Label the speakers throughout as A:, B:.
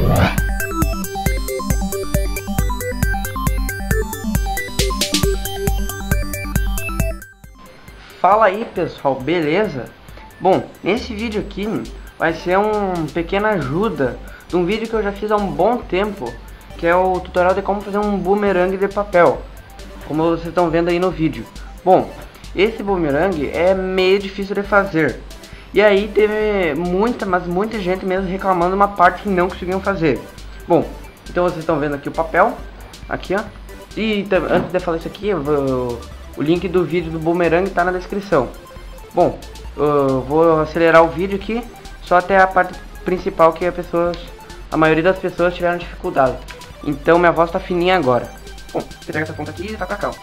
A: Fala aí pessoal, beleza? Bom, nesse vídeo aqui vai ser uma pequena ajuda de um vídeo que eu já fiz há um bom tempo, que é o tutorial de como fazer um bumerangue de papel, como vocês estão vendo aí no vídeo. Bom, esse bumerangue é meio difícil de fazer, e aí teve muita gente mesmo reclamando uma parte que não conseguiam fazer. Bom, então vocês estão vendo aqui o papel, aqui ó, e antes de falar isso aqui, o link do vídeo do bumerangue está na descrição. Bom, eu vou acelerar o vídeo aqui, só até a parte principal que a maioria das pessoas tiveram dificuldade. Então minha voz tá fininha agora. Bom, você pega essa ponta aqui e tá pra cá, ó.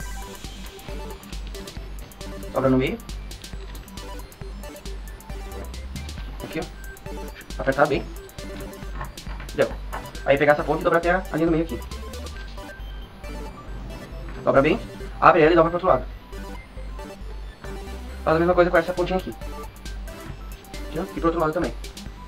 A: Dobra no meio. Aqui, ó. Apertar bem. Deu. Aí pegar essa ponta e dobrar até a linha do meio aqui. Dobra bem. Abre ela e dobra pro outro lado. Faz a mesma coisa com essa pontinha aqui. Aqui, ó, e pro outro lado também.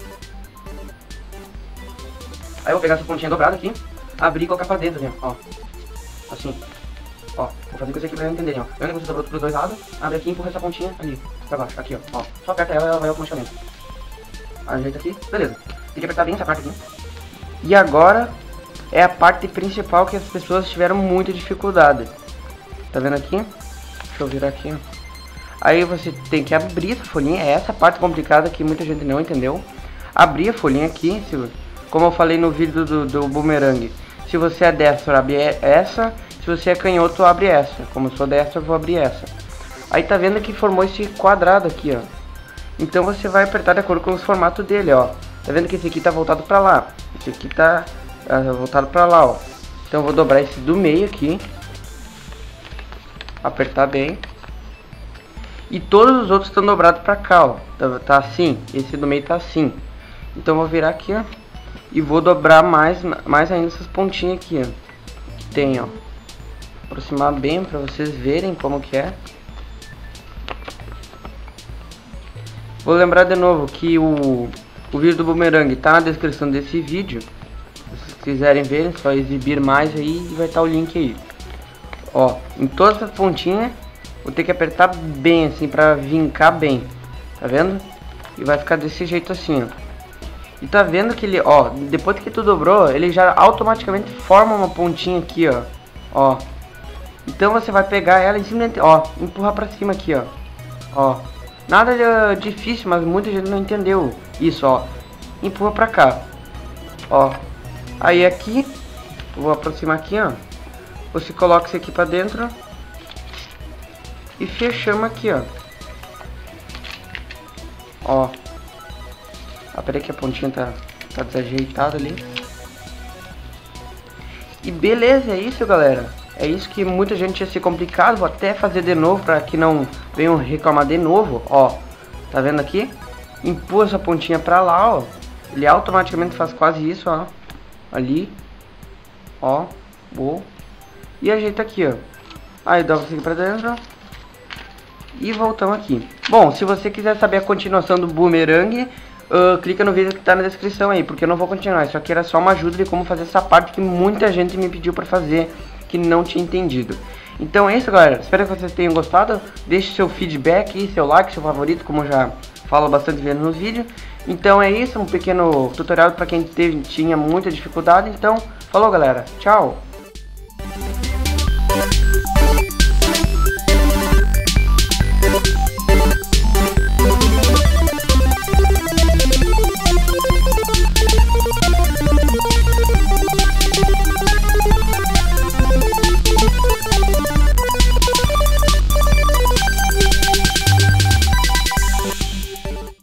A: Aí eu vou pegar essa pontinha dobrada aqui, abrir e colocar pra dentro, né? Ó. Assim. Ó, vou fazer com isso aqui pra eu entender, ó. Lembra que você dobrou pros dois lados, abre aqui e empurra essa pontinha ali, pra baixo, aqui, ó. Só aperta ela e ela vai automaticamente. Ajeita aqui, beleza. Tem que apertar bem essa parte aqui. E agora é a parte principal que as pessoas tiveram muita dificuldade. Tá vendo aqui? Deixa eu virar aqui, ó. Aí você tem que abrir essa folhinha, é essa parte complicada que muita gente não entendeu. Abrir a folhinha aqui, como eu falei no vídeo do bumerangue. Se você é destro, abre essa. Se você é canhoto, abre essa. Como eu sou destro, eu vou abrir essa. Aí tá vendo que formou esse quadrado aqui, ó. Então você vai apertar de acordo com o formato dele, ó. Tá vendo que esse aqui tá voltado pra lá. Esse aqui tá voltado pra lá, ó. Então eu vou dobrar esse do meio aqui. Apertar bem. E todos os outros estão dobrados pra cá, ó. Tá assim. Esse do meio tá assim. Então eu vou virar aqui, ó. E vou dobrar mais ainda essas pontinhas aqui, ó. Tem, ó. Aproximar bem pra vocês verem como que é. Vou lembrar de novo que o vídeo do bumerangue tá na descrição desse vídeo. Se vocês quiserem ver, é só exibir mais aí e vai estar o link aí. Ó, em todas as pontinhas vou ter que apertar bem assim pra vincar bem. Tá vendo? E vai ficar desse jeito assim, ó. E tá vendo que ele, ó, depois que tu dobrou, ele já automaticamente forma uma pontinha aqui, ó. Ó. Então você vai pegar ela e simplesmente, ó, empurrar pra cima aqui, ó. Ó. Nada difícil, mas muita gente não entendeu isso, ó. Empurra pra cá. Ó. Aí aqui, vou aproximar aqui, ó. Você coloca isso aqui pra dentro. E fechamos aqui, ó. Ó. Peraí que a pontinha tá desajeitada ali. E beleza, é isso, galera. É isso que muita gente tinha se complicado. Vou até fazer de novo para que não venham reclamar de novo. Ó, tá vendo aqui? Empurra essa pontinha pra lá, ó. Ele automaticamente faz quase isso, ó. Ali. Ó. Boa. E ajeita aqui, ó. Aí dobra isso aqui pra dentro. E voltamos aqui. Bom, se você quiser saber a continuação do bumerangue, clica no vídeo que tá na descrição aí, porque eu não vou continuar. Isso aqui era só uma ajuda de como fazer essa parte que muita gente me pediu pra fazer, que não tinha entendido. Então é isso, galera. Espero que vocês tenham gostado. Deixe seu feedback aí, seu like, seu favorito, como eu já falo bastante vezes nos vídeos. Então é isso, um pequeno tutorial pra quem tinha muita dificuldade. Então, falou, galera. Tchau.